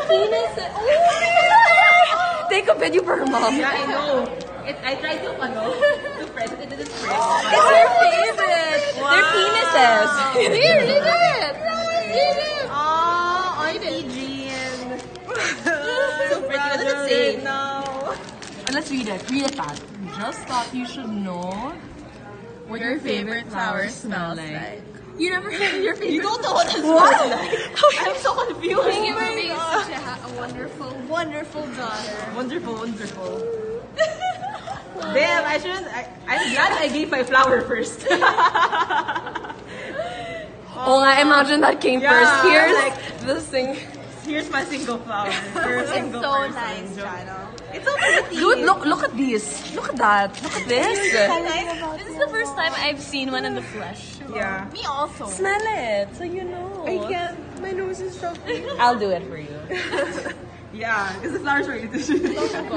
penis. Take a video for her mom. Yeah, I know. I tried to press it. It didn't press. It's their favorite. Wow. They're penises. Here, read it. Read it. Oh, Auntie Jean. So pretty. What does it say? No. Let's read it. Read it, Pat. Just thought you should know what your favorite flowers smell like. You never had your favorite. You don't know what it smells like. I'm so confused. Thank you for being such a wonderful, wonderful daughter. Wonderful, wonderful. Damn, I shouldn't. I'm glad I gave my flower first. Oh, I imagine that came first. Here's like, this thing. Here's my single flower. It's so nice, Jana. It's so pretty. Dude, look at these. Look at that. Look at this. This is the first time I've seen one in the flesh. Yeah. Me also. Smell it, so you know. I can't. My nose is so big. I'll do it for you. Yeah, because the flowers are ready to shoot.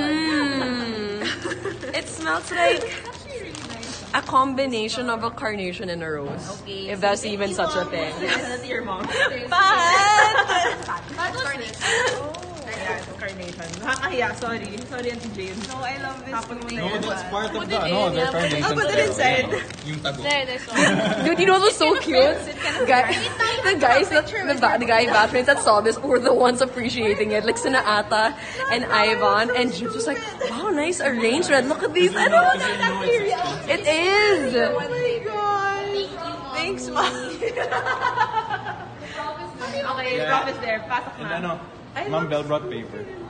It smells like a combination of a carnation and a rose. Okay, if that's even such a thing. That's your mom. Yeah, it's carnation. Nakakahiya, sorry. Sorry, Auntie Jane. No, I love this. No, that's part of the, their carnation. I'll put it inside. Yung tago. There's one. Dude, you know what's so cute? The guy batchmates that saw this were the ones appreciating it. Like Sina Ata and Ivan and Jim was like, wow, nice arrangement. Look at these. I don't know that it is. Oh my god. Thanks, Mom. Okay, Yeah. promise there. Pasok na. And Ma'am Bell brought paper.